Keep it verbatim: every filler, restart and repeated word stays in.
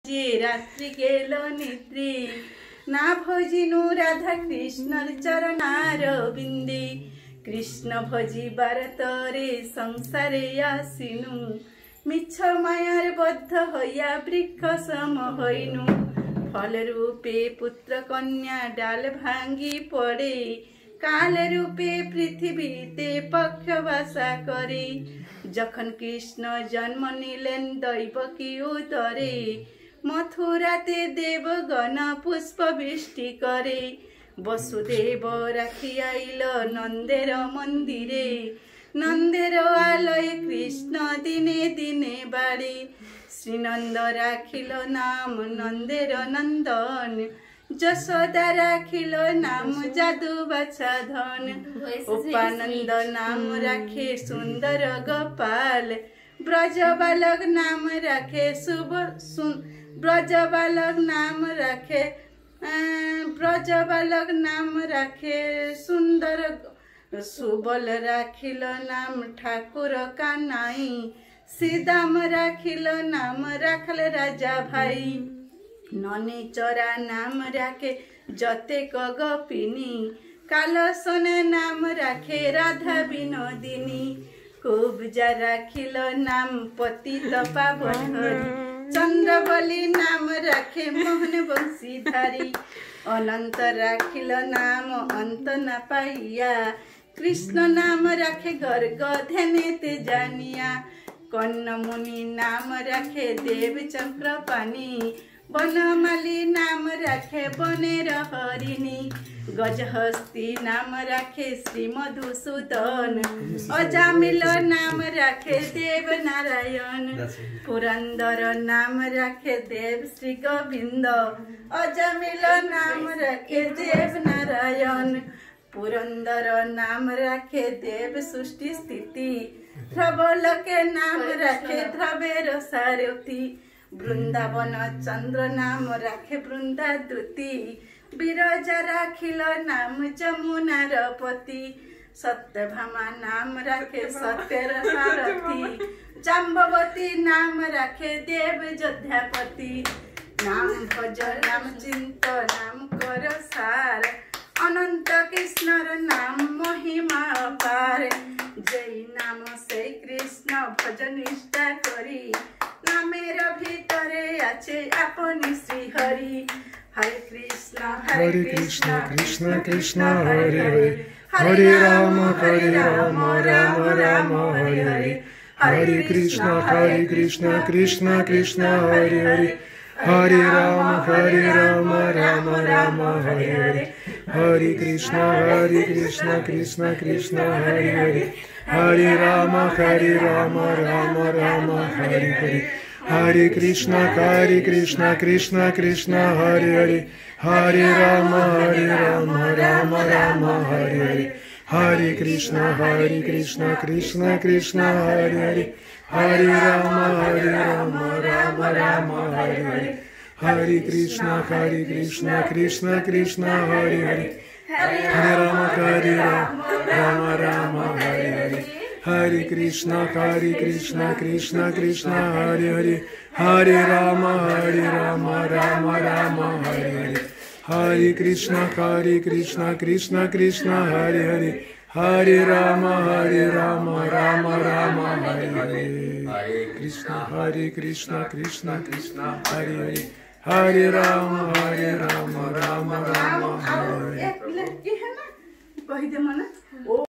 जे रात्रि गेलो निद्री ना भजिनु राधा कृष्ण चरणार बिंदी कृष्ण भजी बारतरे संसारे आसिनु मिछ मायार बद्ध होया वृक्ष सम होइनु फल रूपे पुत्र कन्या डाल भांगी पड़े काल रूपे पृथ्वी ते पक्षवासा करे जखन कृष्ण जन्म निलेन दैवकी उदरे मथुराते देवगण पुष्प वृष्टि करे वसुदेव राखी आइल नंदेर मंदिरे नंदेर आलय कृष्ण दिने दिने बाड़े श्रीनंद राखिल नाम नंदेर नंदन जशोदा राखिल नाम जादू बच्चा धन उपानंद नाम राखे सुंदर गोपाल ब्रज बालक नाम राखे शुभ ब्रज बालक नाम राखे ब्रज बालक नाम राखे सुंदर सुबल राखिल नाम ठाकुर कानाई सीदाम राखिल नाम राखल राजा भाई ननी चरा नाम राखे जते गोपिनी कालसन नाम राखे राधा विनोदिनी कुब्जा राखिल नाम पतित पावन चंद्रबली नाम राखे मोहन बंशीधारी अनंत राखिल नाम अंत न पाइया कृष्ण नाम राखे गर्ग ध्याने ते जानिया कन्न मुनि नाम राखे देव चक्र पानी बनमाली नाम राखे बनेर हरिणी गजहस्ती नाम राखे श्री मधुसूदन अजामिल नाम राखे देव नारायण पुरंदर नाम राखे देव श्री गोविंद अजामिल नाम राखे देव नारायण पुरंदर नाम राखे देव सृष्टि स्थिति ध्रुवल के नाम राखे ध्रुवेर सारथी वृंदावन चंद्र नाम राखे वृंदा दूती बिरजा राखिल नाम जमुनार पति सत्यभामा नाम राखे सत्यर सारथी जाम्बवती नाम राखे देव जोध्यापति नाम भज नाम चिंत नाम कर सार अनंत कृष्णर नाम महिमा अपार जय नाम से कृष्ण भजन निष्ठा करी नामेर भीतरे आछे आपनि श्री हरि हरे कृष्ण हरे कृष्ण कृष्ण कृष्ण हरे हरे हरे राम हरे राम राम राम हरे हरे हरे कृष्ण हरे कृष्ण कृष्ण कृष्ण हरे हरे हरे राम हरे राम राम राम हरे हरे हरे कृष्ण हरे कृष्ण कृष्ण कृष्ण हरे हरे हरे राम हरे राम राम राम हरे हरे हरे कृष्ण हरे कृष्ण कृष्ण कृष्ण हरे हरे हरे राम हरे राम राम राम हरे हरे हरे कृष्ण हरे कृष्ण कृष्ण कृष्ण हरे हरे हरे राम हरे राम राम राम हरे हरे हरे कृष्ण हरे कृष्ण कृष्ण कृष्ण हरे हरे हरे राम हरे राम राम राम हरे हरे हरे कृष्ण हरे कृष्ण कृष्ण कृष्ण हरे हरे हरे राम हरे राम राम राम हरे हरे हरे कृष्ण हरे कृष्ण कृष्ण कृष्ण हरे हरे हरे राम हरे राम राम राम हरे हरे हरे कृष्ण हरे कृष्ण कृष्ण कृष्ण हरे हरे हरे राम हरे राम राम राम हरे हरे।